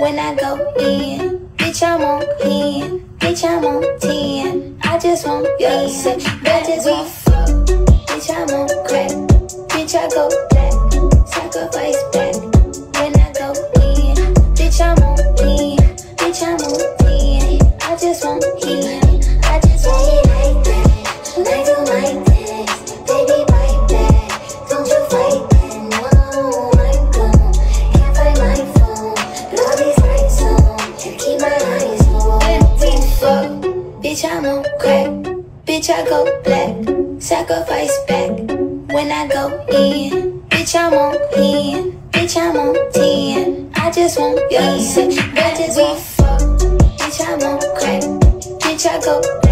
when I go in. Bitch, I'm on 10. Bitch, I'm on 10. I just want your sex. I just want fuck. Bitch, I'm on crack. Bitch, I go black. Sacrifice back when I go in. Bitch, I'm on 10. Bitch, I'm on 10. I just want him. I just want it like that. Like you like this. Baby, bite back. Don't you fight that. No, I'm gone. Can't find my phone. But all these lights on. Keep my eyes on. When we fuck, bitch, I'm on crack. Bitch, I go black. Sacrifice back when I go in. Bitch, I'm on 10. Bitch, I'm on 10. I just want your sex. I just want fuck. Bitch, I'm on crack. Bitch, I go